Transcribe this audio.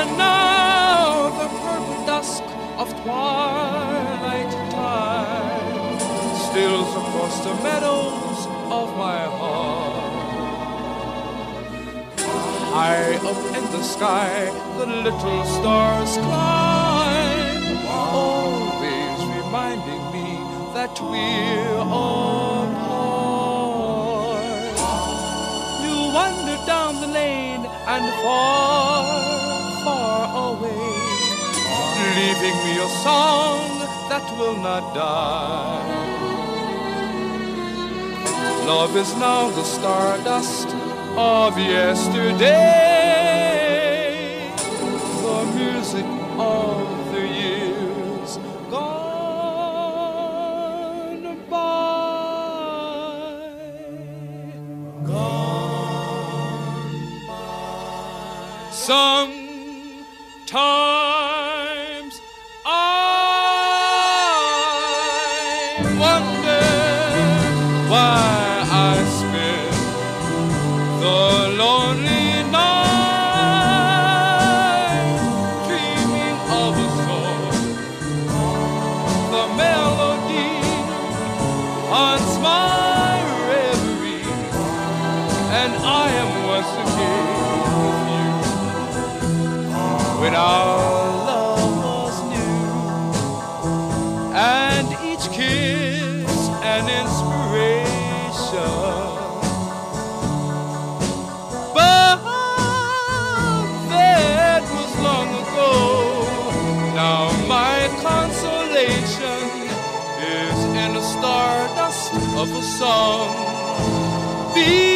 And now the purple dusk of twilight time steals across the meadows of my heart. High up in the sky, the little stars climb, always reminding me that we're apart. You wander down the lane and far, far away, leaving me a song that will not die. Love is now the stardust of yesterday, the music of the years gone by. Gone by. Sometimes I wonder why I spend the lonely night dreaming of a song. The melody haunts my reverie, and I am once again with you when our love was new, and each kiss an inspiration. Now my consolation is in the stardust of a song.